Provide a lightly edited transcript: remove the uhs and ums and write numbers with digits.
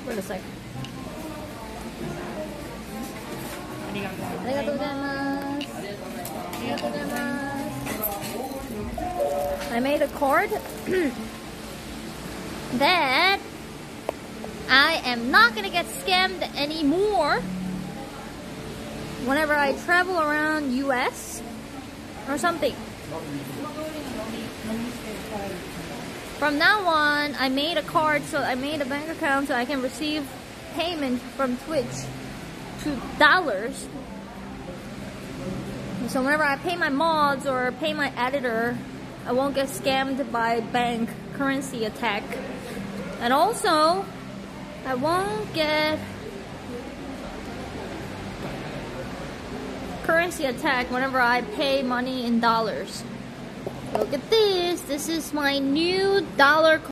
Wait a sec. ありがとう。 ありがとうございます。ありがとうございます。I made a card that I am not gonna get scammed anymore whenever I travel around US or something. From now on, I made a card, so I made a bank account so I can receive payment from Twitch to dollars. So whenever I pay my mods or pay my editor, I won't get scammed by bank currency attack. And also, I won't get currency attack whenever I pay money in dollars. Look at this. This is my new dollar